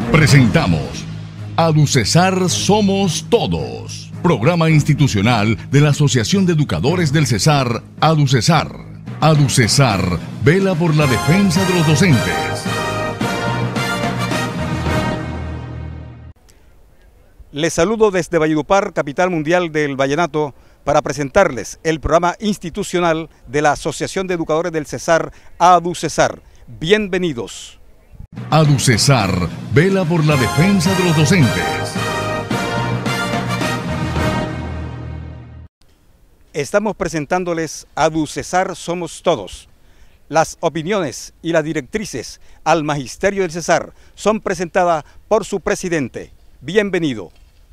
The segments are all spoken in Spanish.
Presentamos ADUCESAR Somos Todos, programa institucional de la Asociación de Educadores del Cesar, ADUCESAR. ADUCESAR vela por la defensa de los docentes. Les saludo desde Valledupar, capital mundial del vallenato, para presentarles el programa institucional de la Asociación de Educadores del Cesar, ADUCESAR. Bienvenidos. ADUCESAR vela por la defensa de los docentes. Estamos presentándoles ADUCESAR Somos Todos. Las opiniones y las directrices al Magisterio del Cesar son presentadas por su presidente. Bienvenido.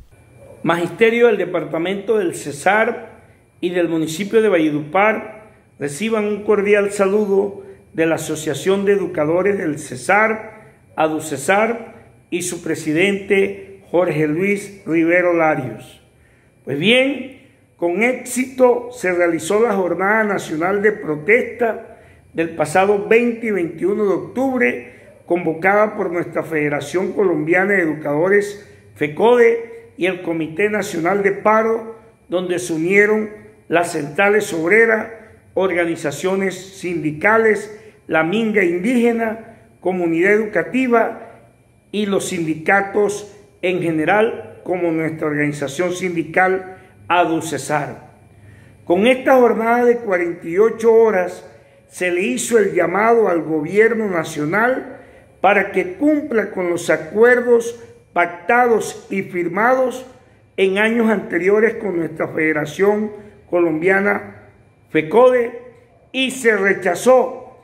Magisterio del Departamento del Cesar y del municipio de Valledupar, reciban un cordial saludo de la Asociación de Educadores del Cesar, ADUCESAR, y su presidente Jorge Luis Rivero Larios. Pues bien, con éxito se realizó la Jornada Nacional de Protesta del pasado 20 y 21 de octubre, convocada por nuestra Federación Colombiana de Educadores, FECODE, y el Comité Nacional de Paro, donde se unieron las centrales obreras, organizaciones sindicales, la minga indígena, comunidad educativa y los sindicatos en general, como nuestra organización sindical ADUCESAR. Con esta jornada de 48 horas se le hizo el llamado al gobierno nacional para que cumpla con los acuerdos pactados y firmados en años anteriores con nuestra Federación Colombiana FECODE, y se rechazó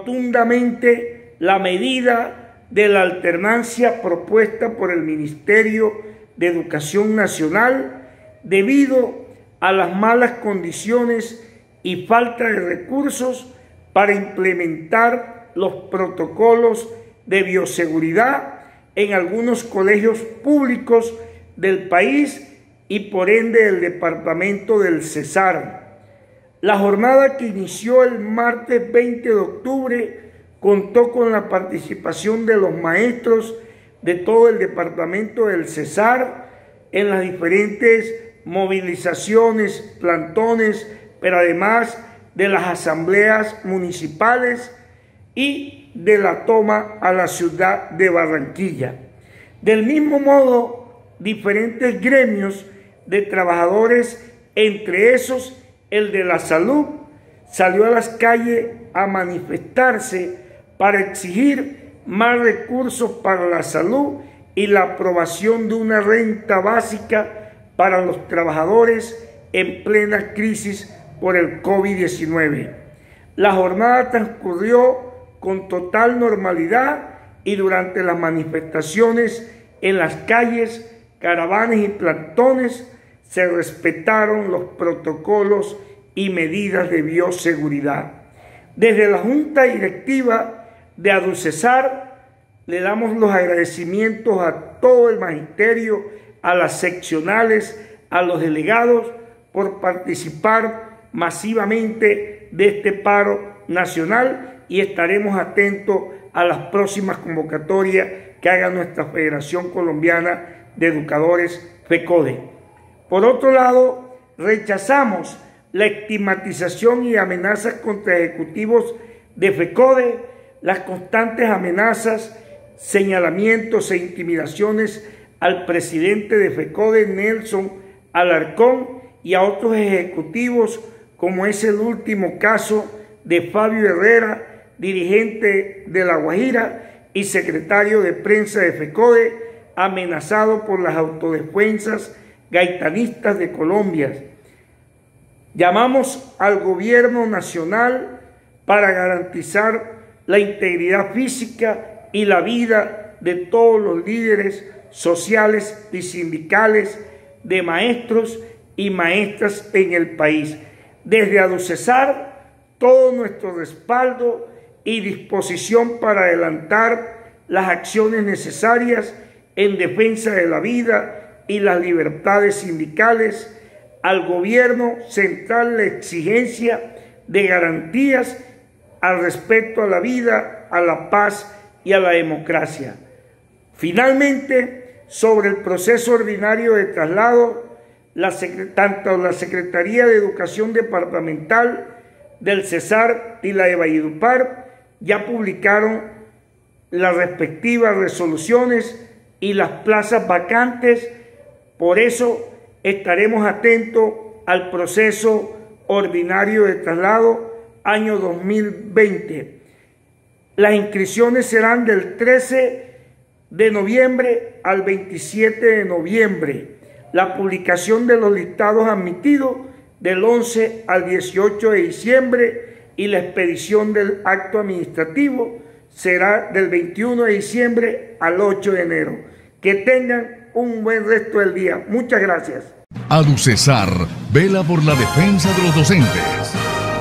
rotundamente la medida de la alternancia propuesta por el Ministerio de Educación Nacional debido a las malas condiciones y falta de recursos para implementar los protocolos de bioseguridad en algunos colegios públicos del país y por ende del departamento del Cesar. La jornada, que inició el martes 20 de octubre, contó con la participación de los maestros de todo el departamento del Cesar en las diferentes movilizaciones, plantones, pero además de las asambleas municipales y de la toma a la ciudad de Barranquilla. Del mismo modo, diferentes gremios de trabajadores, entre esos el de la salud, salió a las calles a manifestarse para exigir más recursos para la salud y la aprobación de una renta básica para los trabajadores en plena crisis por el COVID-19. La jornada transcurrió con total normalidad y durante las manifestaciones en las calles, caravanas y plantones se respetaron los protocolos y medidas de bioseguridad. Desde la Junta Directiva de ADUCESAR le damos los agradecimientos a todo el magisterio, a las seccionales, a los delegados por participar masivamente de este paro nacional, y estaremos atentos a las próximas convocatorias que haga nuestra Federación Colombiana de Educadores FECODE. Por otro lado, rechazamos la estigmatización y amenazas contra ejecutivos de FECODE, las constantes amenazas, señalamientos e intimidaciones al presidente de FECODE, Nelson Alarcón, y a otros ejecutivos, como es el último caso de Fabio Herrera, dirigente de La Guajira y secretario de prensa de FECODE, amenazado por las autodefensas gaitanistas de Colombia. Llamamos al gobierno nacional para garantizar la integridad física y la vida de todos los líderes sociales y sindicales, de maestros y maestras en el país. Desde ADUCESAR, todo nuestro respaldo y disposición para adelantar las acciones necesarias en defensa de la vida y las libertades sindicales. Al gobierno central la exigencia de garantías al respeto a la vida, a la paz y a la democracia. Finalmente, sobre el proceso ordinario de traslado, tanto la Secretaría de Educación Departamental del Cesar y la de Valledupar ya publicaron las respectivas resoluciones y las plazas vacantes. Por eso estaremos atentos al proceso ordinario de traslado año 2020. Las inscripciones serán del 13 de noviembre al 27 de noviembre. La publicación de los listados admitidos del 11 al 18 de diciembre y la expedición del acto administrativo será del 21 de diciembre al 8 de enero. Que tengan un buen resto del día. Muchas gracias. ADUCESAR vela por la defensa de los docentes.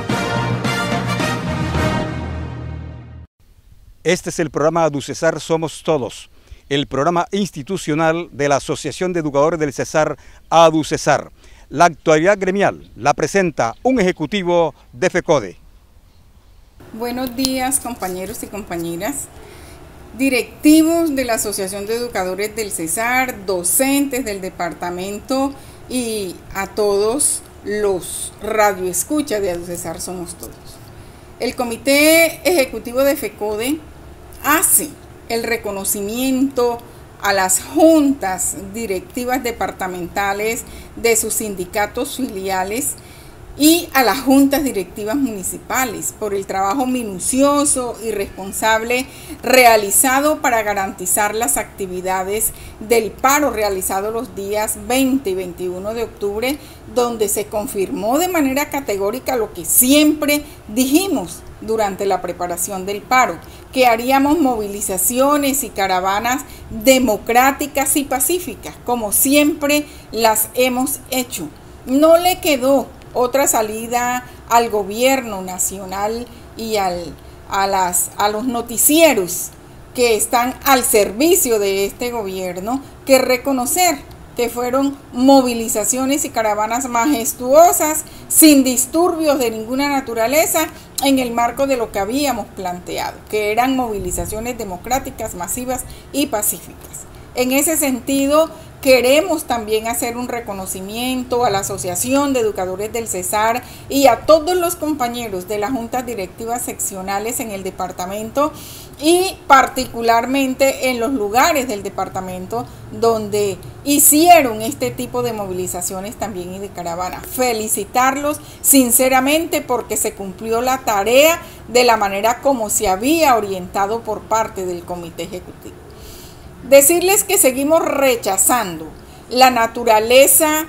Este es el programa ADUCESAR Somos Todos, el programa institucional de la Asociación de Educadores del Cesar, ADUCESAR. La actualidad gremial la presenta un ejecutivo de FECODE. Buenos días, compañeros y compañeras, directivos de la Asociación de Educadores del Cesar, docentes del departamento y a todos los radioescuchas de ADUCESAR Somos Todos. El Comité Ejecutivo de FECODE hace el reconocimiento a las juntas directivas departamentales de sus sindicatos filiales y a las juntas directivas municipales por el trabajo minucioso y responsable realizado para garantizar las actividades del paro realizado los días 20 y 21 de octubre, donde se confirmó de manera categórica lo que siempre dijimos durante la preparación del paro, que haríamos movilizaciones y caravanas democráticas y pacíficas, como siempre las hemos hecho. No le quedó otra salida al gobierno nacional y a los noticieros que están al servicio de este gobierno que reconocer que fueron movilizaciones y caravanas majestuosas, sin disturbios de ninguna naturaleza, en el marco de lo que habíamos planteado, que eran movilizaciones democráticas, masivas y pacíficas. En ese sentido, queremos también hacer un reconocimiento a la Asociación de Educadores del Cesar y a todos los compañeros de las juntas directivas seccionales en el departamento y particularmente en los lugares del departamento donde hicieron este tipo de movilizaciones también y de caravanas. Felicitarlos sinceramente porque se cumplió la tarea de la manera como se había orientado por parte del Comité Ejecutivo. Decirles que seguimos rechazando la naturaleza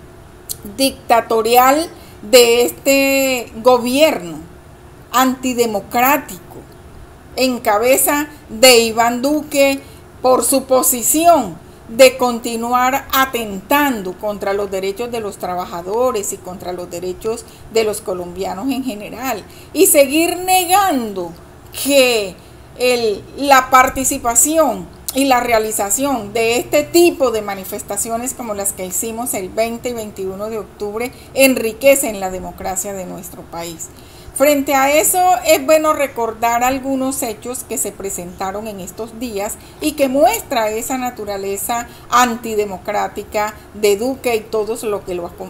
dictatorial de este gobierno antidemocrático en cabeza de Iván Duque por su posición de continuar atentando contra los derechos de los trabajadores y contra los derechos de los colombianos en general y seguir negando que la participación y la realización de este tipo de manifestaciones como las que hicimos el 20 y 21 de octubre enriquecen la democracia de nuestro país. Frente a eso es bueno recordar algunos hechos que se presentaron en estos días y que muestra esa naturaleza antidemocrática de Duque y todos los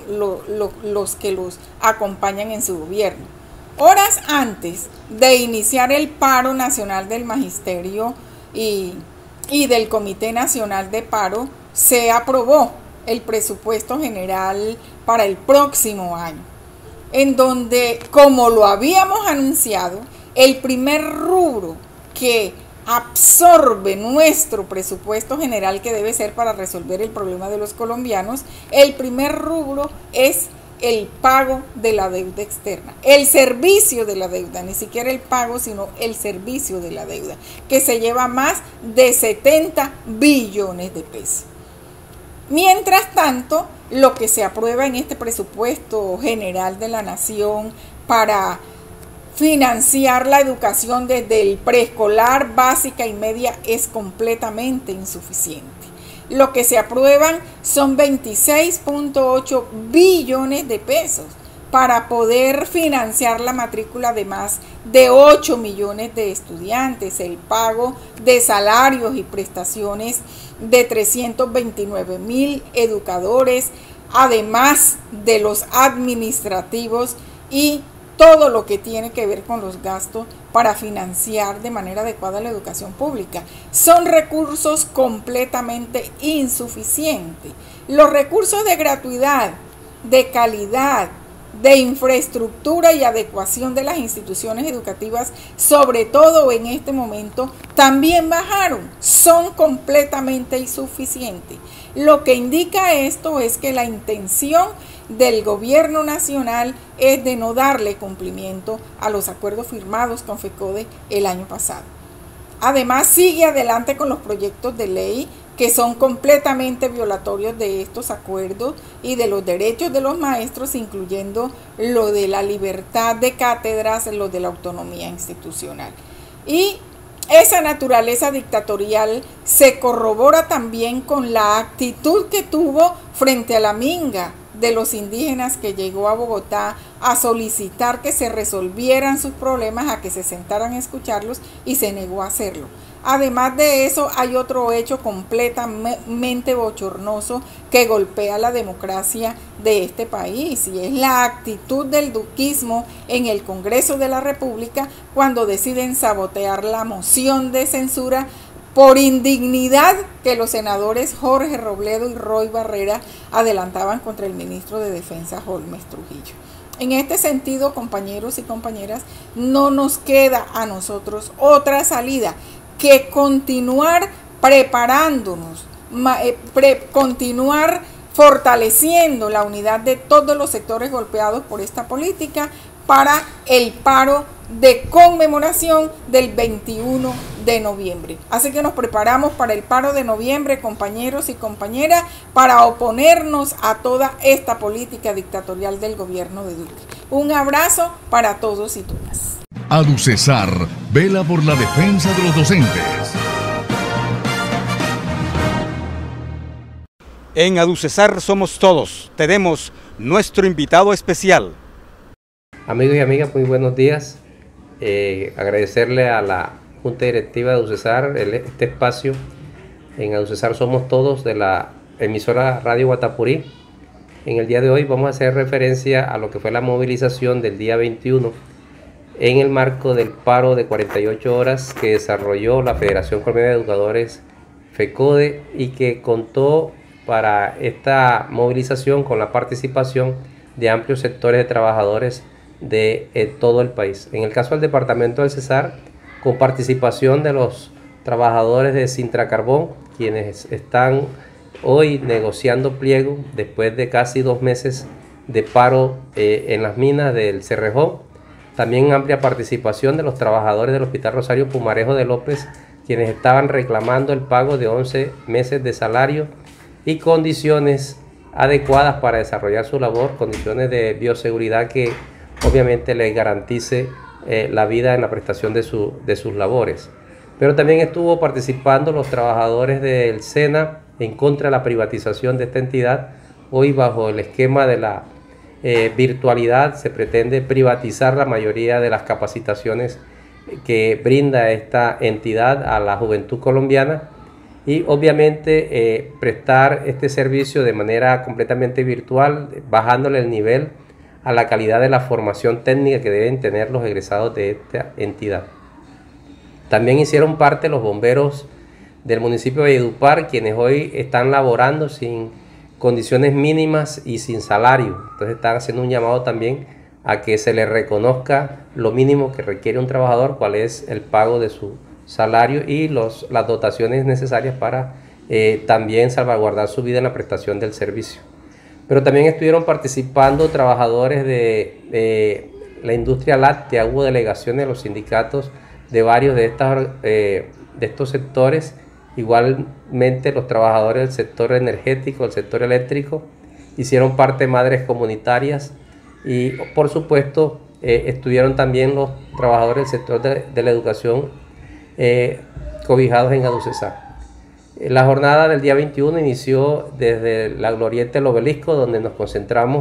que los acompañan en su gobierno. Horas antes de iniciar el paro nacional del magisterio y del Comité Nacional de Paro, se aprobó el presupuesto general para el próximo año, en donde, como lo habíamos anunciado, el primer rubro que absorbe nuestro presupuesto general, que debe ser para resolver el problema de los colombianos, el primer rubro es el pago de la deuda externa, el servicio de la deuda, ni siquiera el pago, sino el servicio de la deuda, que se lleva más de 70 billones de pesos. Mientras tanto, lo que se aprueba en este presupuesto general de la nación para financiar la educación desde el preescolar, básica y media es completamente insuficiente. Lo que se aprueban son 26.8 billones de pesos para poder financiar la matrícula de más de 8 millones de estudiantes, el pago de salarios y prestaciones de 329,000 educadores, además de los administrativos y todo lo que tiene que ver con los gastos para financiar de manera adecuada la educación pública. Son recursos completamente insuficientes. Los recursos de gratuidad, de calidad, de infraestructura y adecuación de las instituciones educativas, sobre todo en este momento, también bajaron, son completamente insuficientes. Lo que indica esto es que la intención del gobierno nacional es de no darle cumplimiento a los acuerdos firmados con FECODE el año pasado. Además, sigue adelante con los proyectos de ley que son completamente violatorios de estos acuerdos y de los derechos de los maestros, incluyendo lo de la libertad de cátedras, lo de la autonomía institucional. Y esa naturaleza dictatorial se corrobora también con la actitud que tuvo frente a la minga de los indígenas que llegó a Bogotá a solicitar que se resolvieran sus problemas, a que se sentaran a escucharlos, y se negó a hacerlo. Además de eso, hay otro hecho completamente bochornoso que golpea la democracia de este país, y es la actitud del duquismo en el Congreso de la República cuando deciden sabotear la moción de censura por indignidad que los senadores Jorge Robledo y Roy Barrera adelantaban contra el ministro de Defensa, Holmes Trujillo. En este sentido, compañeros y compañeras, no nos queda a nosotros otra salida que continuar preparándonos, continuar fortaleciendo la unidad de todos los sectores golpeados por esta política para el paro de conmemoración del 21 de noviembre. Así que nos preparamos para el paro de noviembre, compañeros y compañeras, para oponernos a toda esta política dictatorial del gobierno de Duque. Un abrazo para todos y todas. ADUCESAR vela por la defensa de los docentes. En ADUCESAR somos todos. Tenemos nuestro invitado especial. Amigos y amigas, muy buenos días. Agradecerle a la Junta Directiva de ADUCESAR este espacio en ADUCESAR Somos Todos de la emisora Radio Guatapurí. En el día de hoy vamos a hacer referencia a lo que fue la movilización del día 21 en el marco del paro de 48 horas que desarrolló la Federación Colombiana de Educadores FECODE y que contó para esta movilización con la participación de amplios sectores de trabajadores de todo el país. En el caso del departamento del Cesar, con participación de los trabajadores de Sintracarbón, quienes están hoy negociando pliego después de casi 2 meses de paro en las minas del Cerrejón. También amplia participación de los trabajadores del Hospital Rosario Pumarejo de López, quienes estaban reclamando el pago de 11 meses de salario y condiciones adecuadas para desarrollar su labor, condiciones de bioseguridad que obviamente les garantice la vida en la prestación de sus labores. Pero también estuvo participando los trabajadores del SENA en contra de la privatización de esta entidad. Hoy, bajo el esquema de la virtualidad, se pretende privatizar la mayoría de las capacitaciones que brinda esta entidad a la juventud colombiana y obviamente prestar este servicio de manera completamente virtual, bajándole el nivel a la calidad de la formación técnica que deben tener los egresados de esta entidad. También hicieron parte los bomberos del municipio de Valledupar, quienes hoy están laborando sin condiciones mínimas y sin salario. Entonces están haciendo un llamado también a que se les reconozca lo mínimo que requiere un trabajador, cuál es el pago de su salario y las dotaciones necesarias para también salvaguardar su vida en la prestación del servicio. Pero también estuvieron participando trabajadores de la industria láctea. Hubo delegaciones de los sindicatos de varios de estos sectores. Igualmente los trabajadores del sector energético, del sector eléctrico, hicieron parte madres comunitarias y por supuesto estuvieron también los trabajadores del sector de la educación cobijados en ADUCESAR. La jornada del día 21 inició desde la glorieta del Obelisco, donde nos concentramos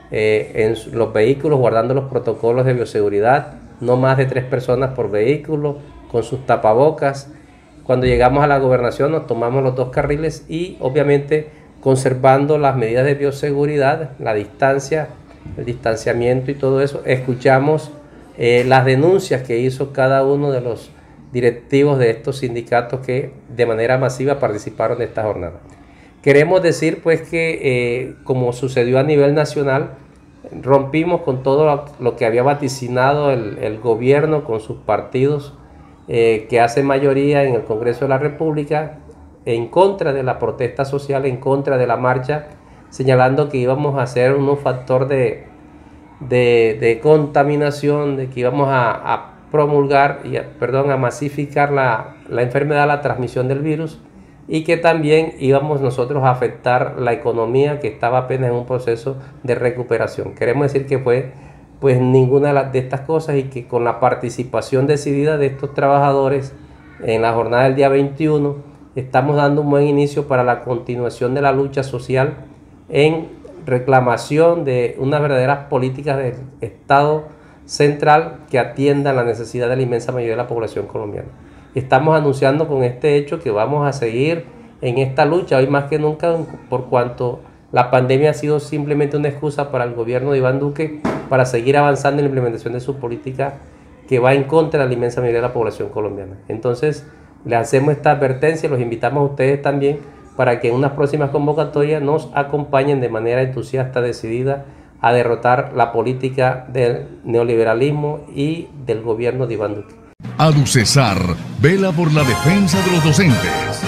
en los vehículos, guardando los protocolos de bioseguridad, no más de 3 personas por vehículo, con sus tapabocas. Cuando llegamos a la gobernación nos tomamos los 2 carriles y obviamente conservando las medidas de bioseguridad, la distancia, el distanciamiento y todo eso. Escuchamos las denuncias que hizo cada uno de los directivos de estos sindicatos que de manera masiva participaron de esta jornada. Queremos decir pues que como sucedió a nivel nacional, rompimos con todo lo que había vaticinado el gobierno con sus partidos que hacen mayoría en el Congreso de la República en contra de la protesta social, en contra de la marcha, señalando que íbamos a ser un factor de contaminación, de que íbamos a promulgar a masificar la enfermedad, la transmisión del virus, y que también íbamos nosotros a afectar la economía que estaba apenas en un proceso de recuperación. Queremos decir que fue pues ninguna de estas cosas y que con la participación decidida de estos trabajadores en la jornada del día 21 estamos dando un buen inicio para la continuación de la lucha social en reclamación de unas verdaderas políticas del Estado central que atiendan la necesidad de la inmensa mayoría de la población colombiana. Estamos anunciando con este hecho que vamos a seguir en esta lucha hoy más que nunca, por cuanto la pandemia ha sido simplemente una excusa para el gobierno de Iván Duque para seguir avanzando en la implementación de su política que va en contra de la inmensa mayoría de la población colombiana. Entonces, le hacemos esta advertencia, los invitamos a ustedes también para que en unas próximas convocatorias nos acompañen de manera entusiasta, decidida, a derrotar la política del neoliberalismo y del gobierno de Iván Duque. ADUCESAR vela por la defensa de los docentes.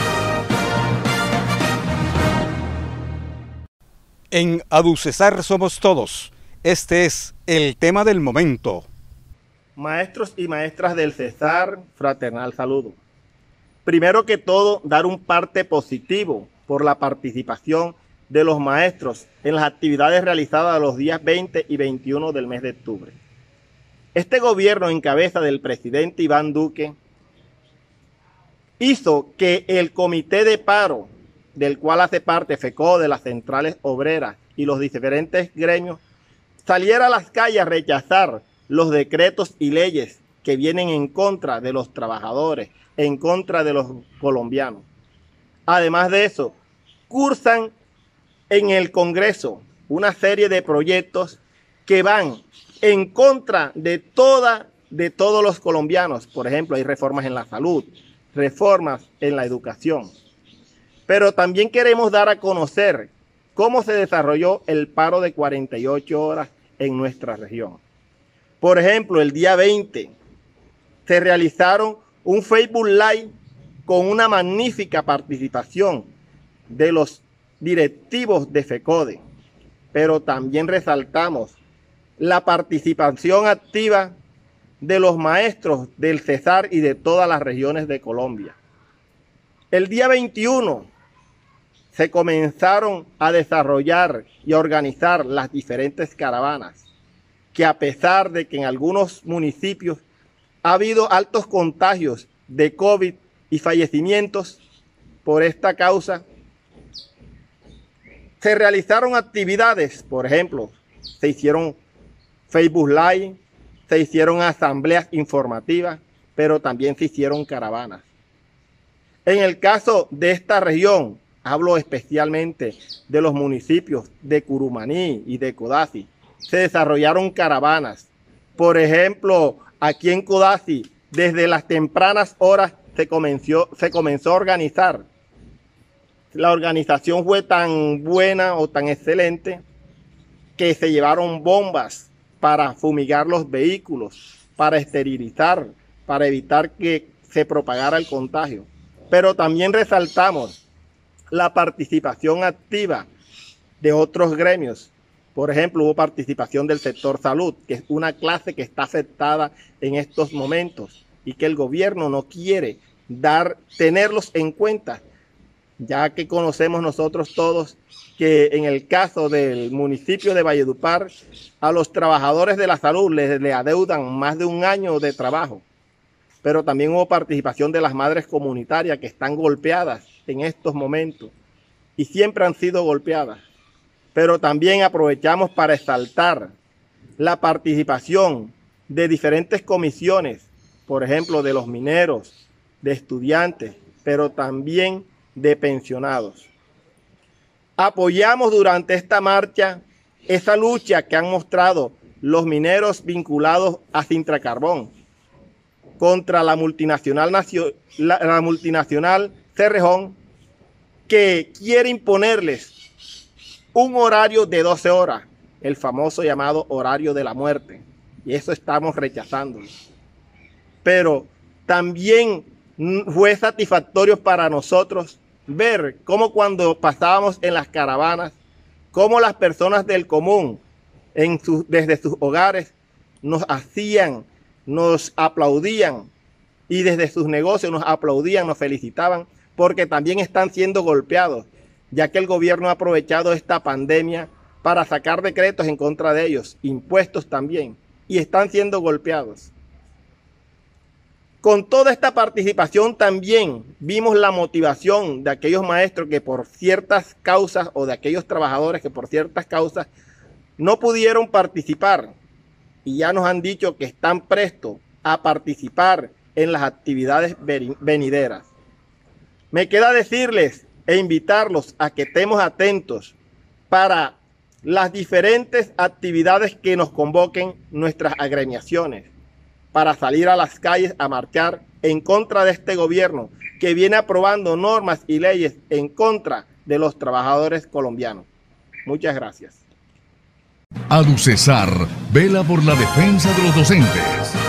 En ADUCESAR somos todos. Este es el tema del momento. Maestros y maestras del Cesar, fraternal saludo. Primero que todo, dar un parte positivo por la participación de los maestros en las actividades realizadas los días 20 y 21 del mes de octubre. Este gobierno en cabeza del presidente Iván Duque hizo que el comité de paro, del cual hace parte FECODE, de las centrales obreras y los diferentes gremios, saliera a las calles a rechazar los decretos y leyes que vienen en contra de los trabajadores, en contra de los colombianos. Además de eso, cursan en el Congreso una serie de proyectos que van en contra de todos los colombianos. Por ejemplo, hay reformas en la salud, reformas en la educación. Pero también queremos dar a conocer cómo se desarrolló el paro de 48 horas en nuestra región. Por ejemplo, el día 20 se realizaron un Facebook Live con una magnífica participación de los directivos de FECODE, pero también resaltamos la participación activa de los maestros del Cesar y de todas las regiones de Colombia. El día 21 se comenzaron a desarrollar y a organizar las diferentes caravanas, que a pesar de que en algunos municipios ha habido altos contagios de COVID y fallecimientos por esta causa, se realizaron actividades. Por ejemplo, se hicieron Facebook Live, se hicieron asambleas informativas, pero también se hicieron caravanas. En el caso de esta región, hablo especialmente de los municipios de Curumaní y de Codazzi, se desarrollaron caravanas. Por ejemplo, aquí en Codazzi, desde las tempranas horas se comenzó a organizar. La organización fue tan buena o tan excelente que se llevaron bombas para fumigar los vehículos, para esterilizar, para evitar que se propagara el contagio. Pero también resaltamos la participación activa de otros gremios. Por ejemplo, hubo participación del sector salud, que es una clase que está afectada en estos momentos y que el gobierno no quiere tenerlos en cuenta, ya que conocemos nosotros todos que en el caso del municipio de Valledupar, a los trabajadores de la salud les adeudan más de un año de trabajo. Pero también hubo participación de las madres comunitarias que están golpeadas en estos momentos y siempre han sido golpeadas. pero también aprovechamos para exaltar la participación de diferentes comisiones, por ejemplo, de los mineros, de estudiantes, pero también de pensionados. Apoyamos durante esta marcha esa lucha que han mostrado los mineros vinculados a Sintracarbón contra la multinacional Cerrejón, que quiere imponerles un horario de 12 horas, el famoso llamado horario de la muerte, y eso estamos rechazando. Pero también fue satisfactorio para nosotros ver cómo cuando pasábamos en las caravanas, cómo las personas del común desde sus hogares nos aplaudían, y desde sus negocios nos aplaudían, nos felicitaban, porque también están siendo golpeados, ya que el gobierno ha aprovechado esta pandemia para sacar decretos en contra de ellos, impuestos también, y están siendo golpeados. Con toda esta participación también vimos la motivación de aquellos maestros que por ciertas causas, o de aquellos trabajadores que por ciertas causas no pudieron participar, y ya nos han dicho que están prestos a participar en las actividades venideras. Me queda decirles e invitarlos a que estemos atentos para las diferentes actividades que nos convoquen nuestras agremiaciones, para salir a las calles a marchar en contra de este gobierno que viene aprobando normas y leyes en contra de los trabajadores colombianos. Muchas gracias. ADUCESAR vela por la defensa de los docentes.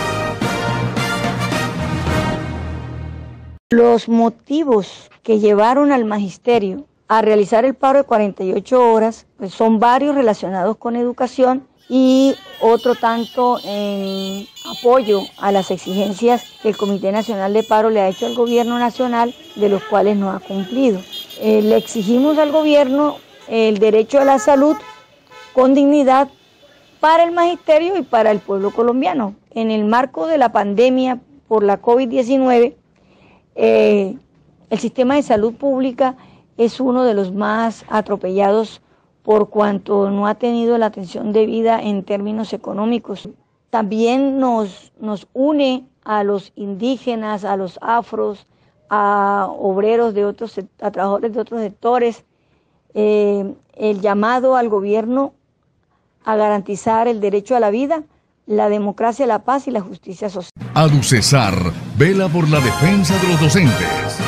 Los motivos que llevaron al magisterio a realizar el paro de 48 horas pues son varios relacionados con educación y otro tanto en apoyo a las exigencias que el Comité Nacional de Paro le ha hecho al gobierno nacional, de los cuales no ha cumplido. Le exigimos al gobierno el derecho a la salud con dignidad para el magisterio y para el pueblo colombiano. En el marco de la pandemia por la COVID-19, el sistema de salud pública es uno de los más atropellados por cuanto no ha tenido la atención debida en términos económicos. También nos une a los indígenas, a los afros, a obreros de otros, a trabajadores de otros sectores, el llamado al gobierno a garantizar el derecho a la vida, la democracia, la paz y la justicia social. ADUCESAR vela por la defensa de los docentes.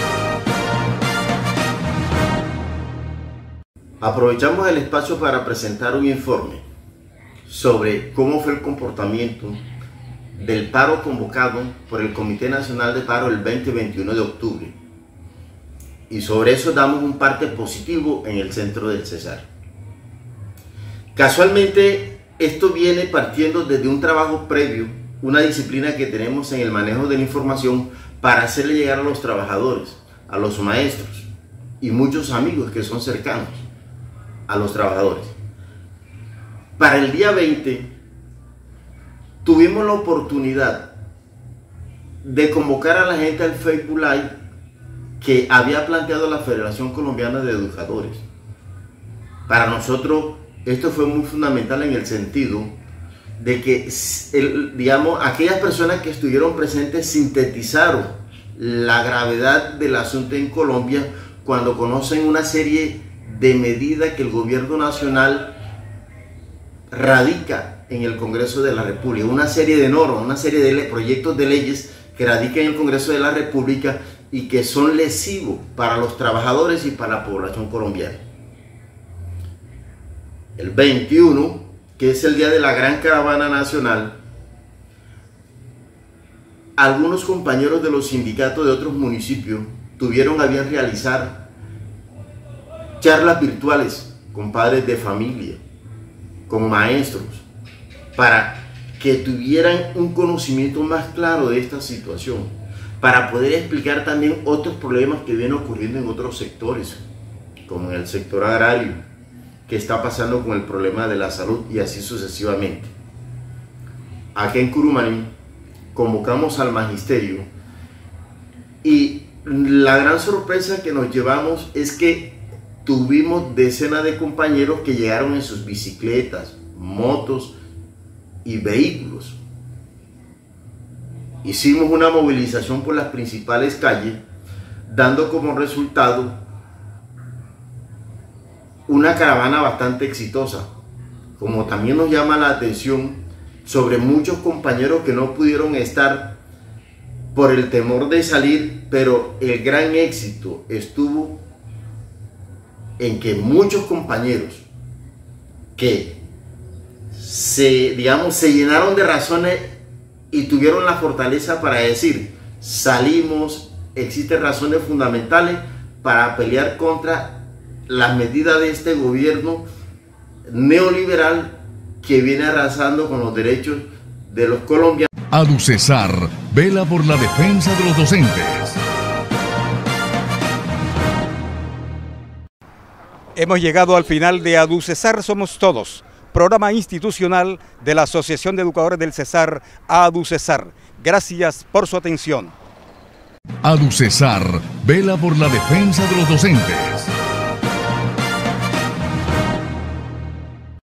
Aprovechamos el espacio para presentar un informe sobre cómo fue el comportamiento del paro convocado por el Comité Nacional de Paro el 20 y 21 de octubre. Y sobre eso damos un parte positivo en el centro del Cesar. Casualmente, esto viene partiendo desde un trabajo previo, una disciplina que tenemos en el manejo de la información para hacerle llegar a los trabajadores, a los maestros y muchos amigos que son cercanos a los trabajadores. Para el día 20 tuvimos la oportunidad de convocar a la gente al Facebook Live que había planteado la Federación Colombiana de Educadores. Para nosotros esto fue muy fundamental en el sentido de que, aquellas personas que estuvieron presentes sintetizaron la gravedad del asunto en Colombia cuando conocen una serie de medidas que el gobierno nacional radica en el Congreso de la República, una serie de normas, una serie de proyectos de leyes que radican en el Congreso de la República y que son lesivos para los trabajadores y para la población colombiana. El 21, que es el día de la Gran Caravana Nacional, algunos compañeros de los sindicatos de otros municipios tuvieron a bien realizar charlas virtuales con padres de familia, con maestros, para que tuvieran un conocimiento más claro de esta situación, para poder explicar también otros problemas que vienen ocurriendo en otros sectores, como en el sector agrario, que está pasando con el problema de la salud y así sucesivamente. Aquí en Curumaní convocamos al magisterio y la gran sorpresa que nos llevamos es que tuvimos decenas de compañeros que llegaron en sus bicicletas, motos y vehículos. Hicimos una movilización por las principales calles, dando como resultado una caravana bastante exitosa. Como también nos llama la atención sobre muchos compañeros que no pudieron estar por el temor de salir, pero el gran éxito estuvo en que muchos compañeros que se llenaron de razones y tuvieron la fortaleza para decir: salimos, existen razones fundamentales para pelear contra las medidas de este gobierno neoliberal que viene arrasando con los derechos de los colombianos. ADUCESAR vela por la defensa de los docentes. Hemos llegado al final de ADUCESAR Somos Todos, programa institucional de la Asociación de Educadores del Cesar, ADUCESAR. Gracias por su atención. ADUCESAR vela por la defensa de los docentes.